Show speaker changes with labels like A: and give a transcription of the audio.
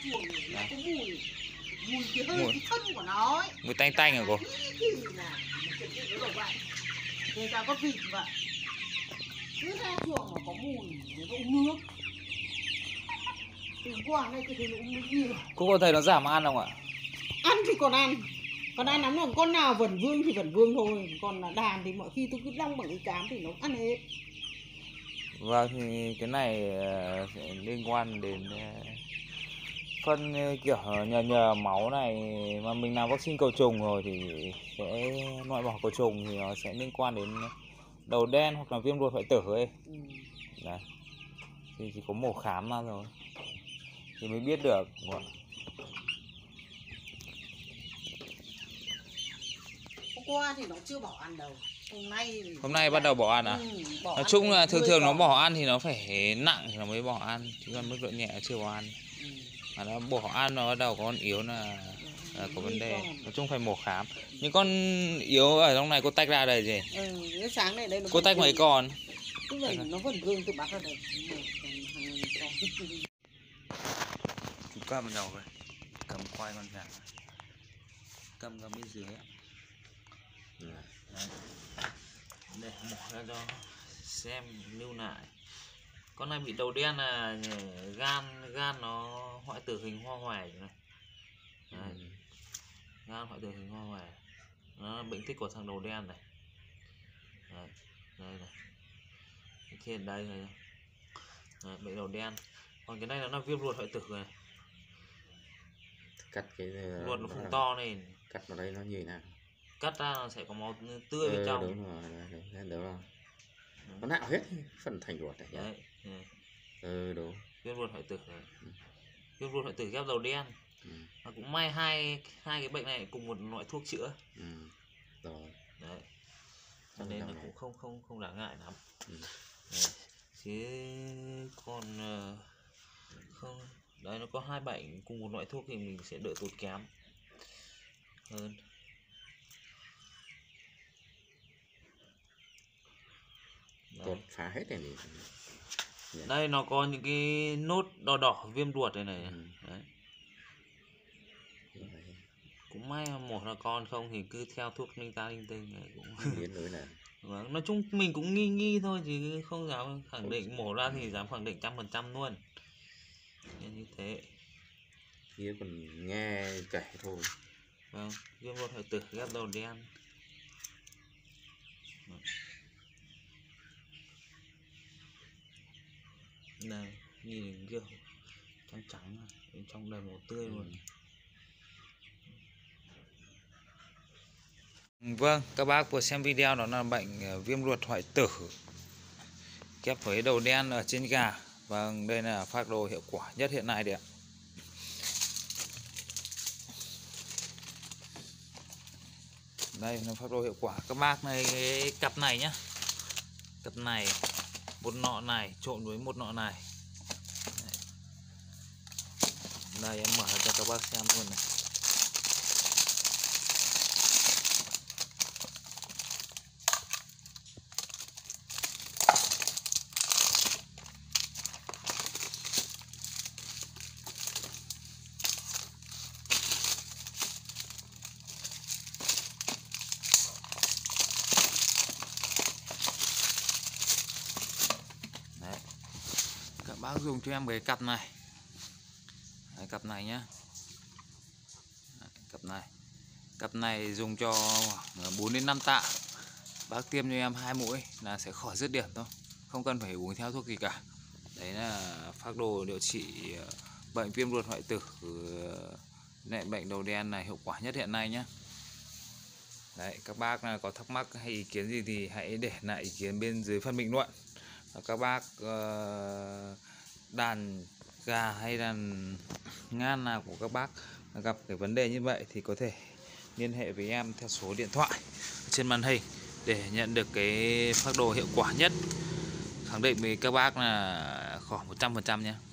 A: chuồng nó có mùi cái hơi cái thân của nó ấy.
B: Mùi tanh tanh hả cô?
A: Người ta có vịt vậy. Cứ ra chuồng mà có mùi nó uống nước. Từ qua đây cái thứ nó uống nước nhiều.
B: Cô có thấy nó giảm ăn không ạ?
A: Ăn thì còn ăn. Còn ăn lắm là con nào vẩn vương thì vẩn vương thôi. Còn là đàn thì mọi khi tôi cứ đong bằng cái cám thì nó ăn hết.
B: Vâng, thì cái này sẽ liên quan đến phân kiểu nhờ máu này, mà mình làm vaccine cầu trùng rồi thì sẽ loại bỏ cầu trùng thì nó sẽ liên quan đến đầu đen hoặc là viêm ruột hoại tử ấy. Đấy. Thì chỉ có mổ khám ra rồi thì mới biết được.
A: Hôm qua thì nó chưa bỏ ăn đâu.
B: Hôm nay bắt đầu bỏ ăn à? Nói chung là thường nó bỏ ăn thì nó phải nặng thì nó mới bỏ ăn, chứ còn mức độ nhẹ chưa bỏ ăn. Mà nó bỏ ăn nó bắt đầu có con yếu là có vấn đề. Nói chung phải mổ khám. Những con yếu ở trong này cô tách ra đây gì?
A: Sáng này đây nó
B: cô tách mấy con?
A: Nó vẫn vương từ bắt ra đây.
B: Cầm vào đầu rồi. Cầm quay con vàng. Cầm bên dưới. Đấy. Để mổ ra cho xem lưu lại. Con này bị đầu đen là gan nó hoại tử hình hoa hòe này. Đấy. Gan hoại tử hình hoa hòe. Nó là bệnh tích của thằng đầu đen này. Đấy. Đây này. Trên đây này. Đấy, bệnh đầu đen. Còn cái này nó là viêm ruột hoại tử này.
C: Cắt cái
B: ruột nó phùng to này.
C: Cắt vào đây nó như thế nào?
B: Cắt ra nó sẽ có máu tươi bên trong.
C: Đúng rồi. Nó nạo hết phần thành ruột này.
B: Đấy.
C: Đúng.
B: Viêm ruột hoại tử này. Viêm ruột hoại tử ghép đầu đen. Mà cũng may hai cái bệnh này cùng một loại thuốc chữa.
C: Rồi.
B: Đấy. Cho nên là cũng không đáng ngại lắm. Chứ còn không, đấy nó có hai bệnh cùng một loại thuốc thì mình sẽ đỡ tốn kém hơn.
C: Tuột phá hết này nhỉ?
B: Đây nó có những cái nốt đỏ đỏ viêm ruột này này. Đấy. Cũng may một là con không thì cứ theo thuốc linh ta linh tinh này cũng
C: biến đổi này.
B: Vâng, nói chung mình cũng nghi thôi chứ không dám khẳng định, mổ ra thì dám khẳng định 100% luôn. Nên như thế.
C: Kia còn nghe kể thôi.
B: Vâng, viêm ruột hoại tử ghép đầu đen. Này, nhìn kiểu trắng trắng này, bên trong đầy màu tươi luôn. Vâng, các bác vừa xem video đó là bệnh viêm ruột hoại tử ghép với đầu đen ở trên gà. Vâng, đây là phác đồ hiệu quả nhất hiện nay đấy ạ. Đây là phác đồ hiệu quả. Các bác này, cái cặp này nhá. Cặp này, một nọ này trộn với một nọ này. Đây em mở cho các bác xem luôn này. Đấy. Các bác dùng cho em cái cặp này. Đấy, cặp này nhá. Đấy, cặp này dùng cho 4 đến 5 tạ. Bác tiêm cho em 2 mũi là sẽ khỏi dứt điểm thôi, không cần phải uống theo thuốc gì cả. Đấy là phác đồ điều trị bệnh viêm ruột hoại tử, bệnh đầu đen này hiệu quả nhất hiện nay nhé. Đấy, các bác có thắc mắc hay ý kiến gì thì hãy để lại ý kiến bên dưới phần bình luận. Các bác đàn gà hay đàn ngan nào của các bác gặp cái vấn đề như vậy thì có thể liên hệ với em theo số điện thoại trên màn hình để nhận được cái phác đồ hiệu quả nhất, khẳng định với các bác là khỏi 100% nhé.